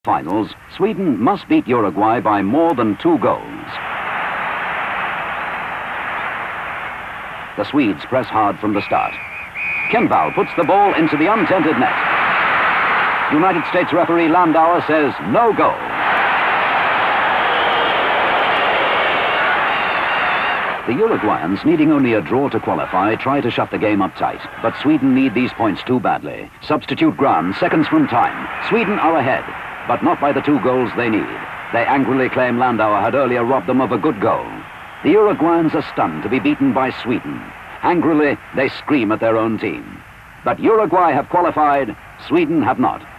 Finals, Sweden must beat Uruguay by more than 2 goals. The Swedes press hard from the start. Kimball puts the ball into the untended net. United States referee Landauer says no goal. The Uruguayans, needing only a draw to qualify, try to shut the game up tight. But Sweden need these points too badly. Substitute Grahn, seconds from time. Sweden are ahead, but not by the 2 goals they need. They angrily claim Landauer had earlier robbed them of a good goal. The Uruguayans are stunned to be beaten by Sweden. Angrily, they scream at their own team. But Uruguay have qualified, Sweden have not.